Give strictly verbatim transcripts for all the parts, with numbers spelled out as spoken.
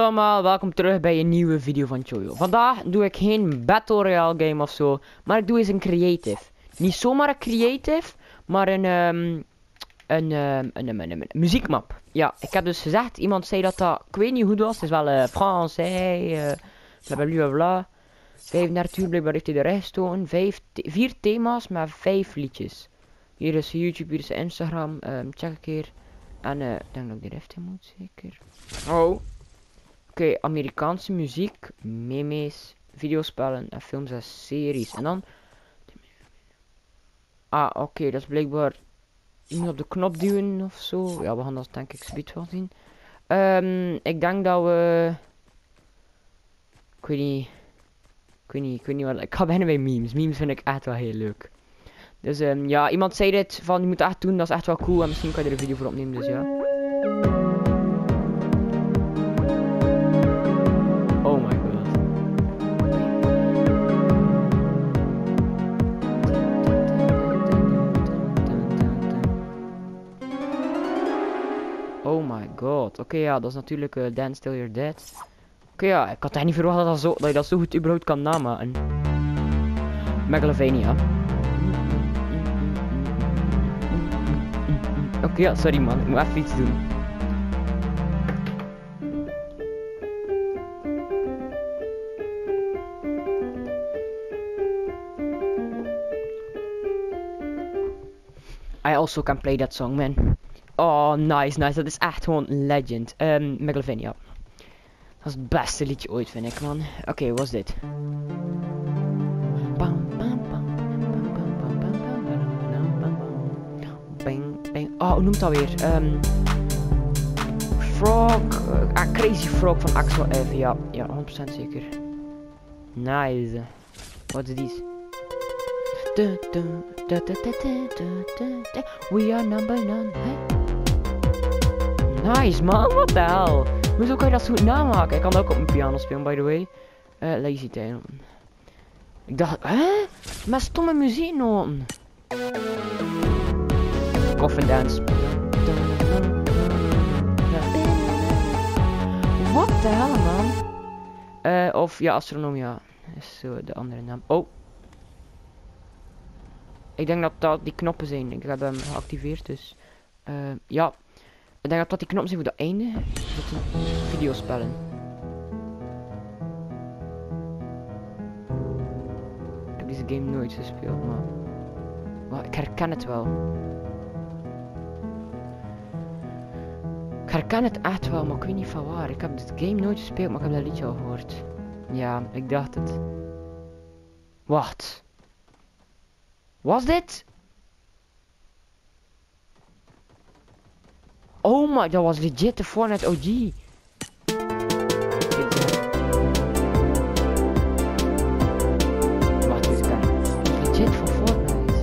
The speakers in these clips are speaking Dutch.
allemaal, welkom terug bij een nieuwe video van Choyo. Vandaag doe ik geen Battle Royale game of zo, maar ik doe eens een creative. Niet zomaar een creative, maar een, um, een, um, een, een, een, een, een muziekmap. Ja, ik heb dus gezegd, iemand zei dat dat, ik weet niet hoe het was, het is wel uh, Frans, uh, blablabla. vijfendertig uur blijkbaar heeft hij erin gestoken, vijf, vier thema's met vijf liedjes. Hier is YouTube, hier is Instagram, um, check een keer. En uh, ik denk dat ik die rift in moet, zeker. Oh. Oké, okay, Amerikaanse muziek, memes, videospellen en films en series. En dan... Ah, oké, okay, dat is blijkbaar... niet op de knop duwen of zo. Ja, we gaan dat denk ik zoiets wel zien. Um, ik denk dat we... Ik weet niet... Ik weet niet, ik weet niet wat... Ik ga beginnen bij memes. Memes vind ik echt wel heel leuk. Dus um, ja, iemand zei dit van, je moet echt doen, dat is echt wel cool. En misschien kan je er een video voor opnemen, dus ja. Oh my god. Oh my god. Oké, okay, ja, dat is natuurlijk uh, Dance Till You're Dead. Oké, okay, ja, ik had echt niet verwacht dat, dat, zo, dat je dat zo goed überhaupt kan namaken. Megalovania. Oké, okay, ja, sorry man, ik moet even iets doen. I also can play that song, man. Oh, nice, nice. Dat is echt gewoon legend. Um, Megalovania. Dat is het beste liedje ooit, vind ik, man. Oké, okay, wat is dit? Oh, hoe noemt dat weer? Um, Frog. Uh, ah, Crazy Frog van Axel F. Ja, ja, honderd procent zeker. Nice. Wat is dit? We are number nine. Nice man, what the hell? Hoezo kan je dat zo goed namaken? Ik kan dat ook op mijn piano spelen, by the way. Uh, lazy time. Ik dacht, hè? Met stomme muzieknoten. Coffin dance. What the hell, man? Uh, of ja, astronomia is zo de andere naam. Oh. Ik denk dat dat die knoppen zijn. Ik heb hem geactiveerd, dus. Uh, ja. Ik denk dat dat die knoppen zijn voor dat einde. Dat zijn videospellen. Ik heb deze game nooit gespeeld, maar. Maar ik herken het wel. Ik herken het echt wel, maar ik weet niet van waar. Ik heb dit game nooit gespeeld, maar ik heb dat liedje al gehoord. Ja, ik dacht het. Wacht. Was dit? Oh my, dat was legit de Fortnite O G. Wacht, dit kan legit van Fortnite.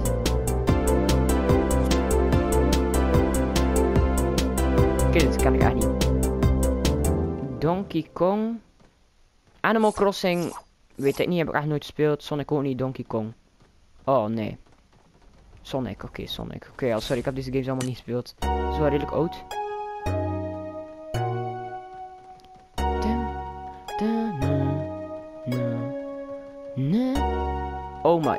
Oké, okay, dit kan ik echt niet. Donkey Kong. Animal Crossing. Weet ik niet, heb ik echt nooit gespeeld. Sonic ook niet, Donkey Kong. Oh nee. Sonic, oké, okay, Sonic. Oké, okay, ja, sorry, ik heb deze games allemaal niet gespeeld. Ze is wel redelijk oud. Oh my.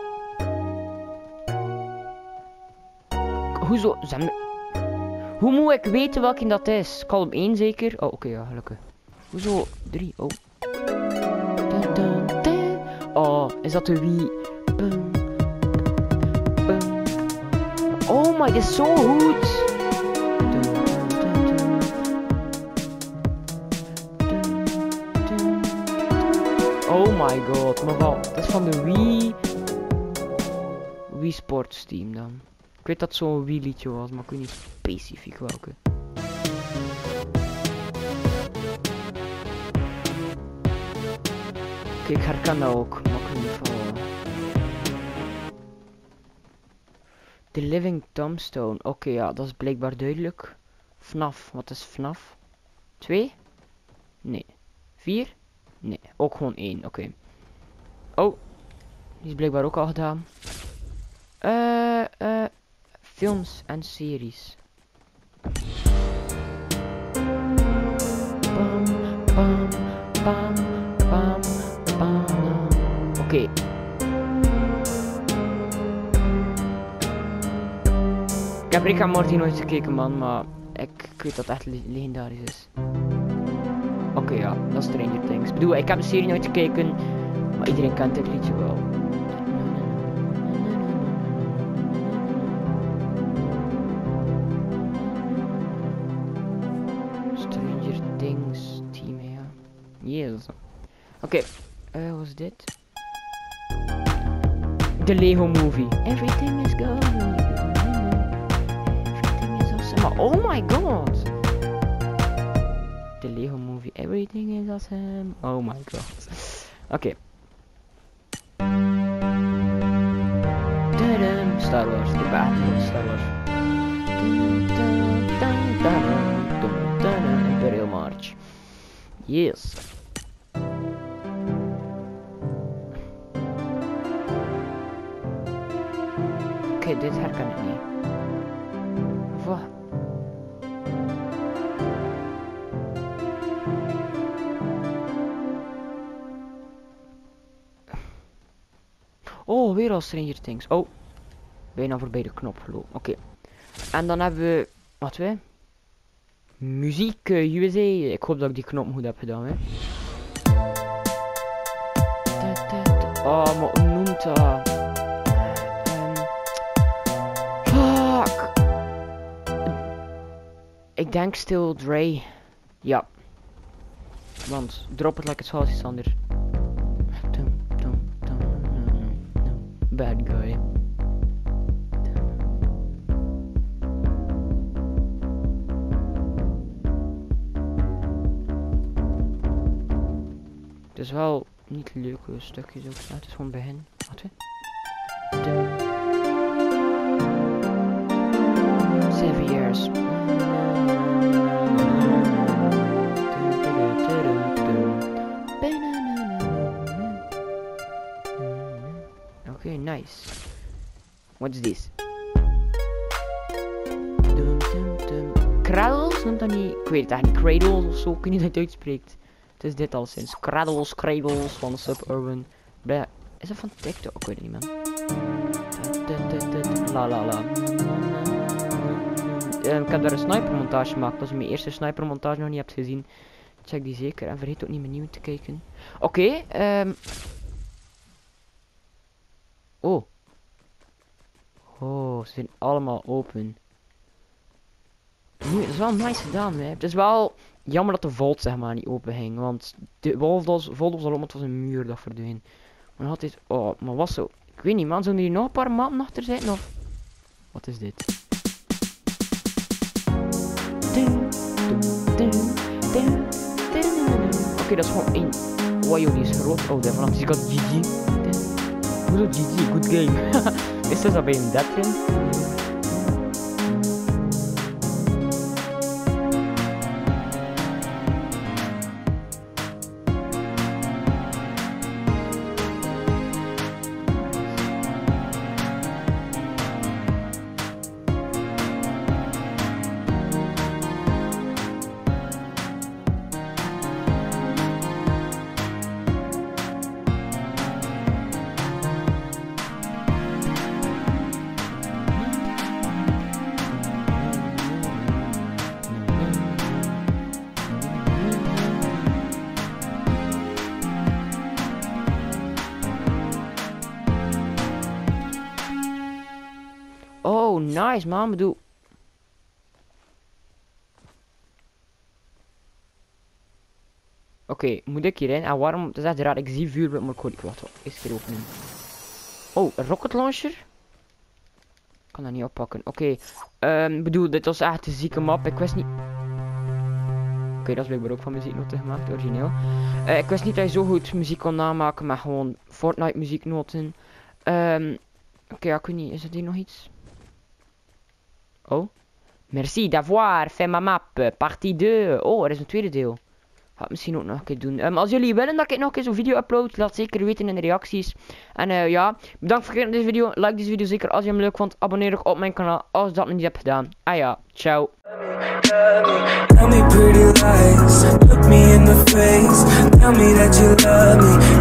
Hoezo? Hoe moet ik weten welke dat is? Column één zeker? Oh, oké, okay, ja, gelukkig. Hoezo? drie, oh. Oh, is dat de Wii? Oh my, dit is zo goed! Oh my god, maar wat? Dat is van de Wii... Wii Sports Team dan. Ik weet dat het zo'n Wii liedje was, maar ik weet niet specifiek welke. Kijk, ik herken dat ook, maar ik weet niet van... The Living Tombstone. Oké, okay, ja, dat is blijkbaar duidelijk. F N A F. Wat is F N A F? twee? Nee. vier? Nee. Ook gewoon één. Oké. Okay. Oh. Die is blijkbaar ook al gedaan. Eh, uh, uh, films en series. Bam, Bam, bam, bam, bam. Oké. Okay. Ik heb Rick en Morty nooit gekeken, man, maar ik, ik weet dat het echt le legendarisch is. Oké, okay, ja, dat is Stranger Things. Ik bedoel, ik heb de serie nooit gekeken, maar iedereen kent dit liedje wel. Stranger Things team, ja. Yes. Oké, okay. uh, wat is dit? De Lego Movie. Everything is good. Everything is awesome. Oh my god. De Lego Movie. Everything is awesome. Oh my god. Oké. Okay. Star Wars. De Battle Star Wars. Imperial March. Yes. Oké, okay, dit herken ik niet. Wat? Oh, weer al Stranger Things. Oh, bijna voorbij de knop gelopen. Oké. Okay. En dan hebben we... Wat we? Muziek uh, U S A. Ik hoop dat ik die knop goed heb gedaan, hè. Oh, maar hoe noemt dat? Fuck. Ik denk Still Dre. Ja. Want drop het like it's hot is anders. Bad guy. Het is wel niet leuke stukjes ook. Het is gewoon begin. Wat we? Seven years. Okay, nice. What's this? Dum, dum, dum. Cradles noemt dat niet. Ik weet het eigenlijk niet. Cradles of zo. Ik weet niet hoe je het uitspreekt. Het is dit al sinds. Cradles, Cradles van Suburban. Bleh. Is dat van TikTok? Ik weet het niet, man. La la la. Uh, ik heb daar een snipermontage gemaakt. Als je mijn eerste snipermontage nog niet hebt gezien, check die zeker. En vergeet ook niet mijn nieuwe te kijken. Oké. Okay, um... Oh. Oh, ze zijn allemaal open. Nu, dat is wel nice gedaan, hè. Het is wel jammer dat de vault zeg maar niet open ging. Want de vault was, vault was al om, het was een muur dat verdween. Maar had dit... Oh, maar was zo... Ik weet niet, man. Zullen hier nog een paar mappen achter zitten of... Wat is dit? Oké, okay, dat is gewoon één. Wow, die is groot. Oh, daarvan zie ik al G G. Hoezo G G? Good game. Is dat bij een dertien? Oh, nice man, bedoel. Oké, okay, moet ik hierin? En waarom? Het is echt raar, ik zie vuur, maar ik hoor niet. Wacht, eens keer openen. Oh, een rocket launcher? Ik kan dat niet oppakken. Oké, okay. um, bedoel, dit was echt een zieke map. Ik wist niet. Oké, okay, dat is blijkbaar ook van muzieknoten gemaakt, origineel. Uh, ik wist niet dat je zo goed muziek kon namaken met gewoon Fortnite muzieknoten. Um, Oké, okay, ja, ik weet niet, is er hier nog iets? Oh. Merci d'avoir fait ma map. Partie twee. Oh, er is een tweede deel. Ga ik misschien ook nog een keer doen. Um, als jullie willen dat ik nog een keer zo'n video upload, laat zeker weten in de reacties. En uh, ja, bedankt voor het kijken naar deze video. Like deze video zeker als je hem leuk vond. Abonneer ook op mijn kanaal als je dat nog niet hebt gedaan. Ah ja, ciao. Tell me pretty lies, look me in the face. you love me.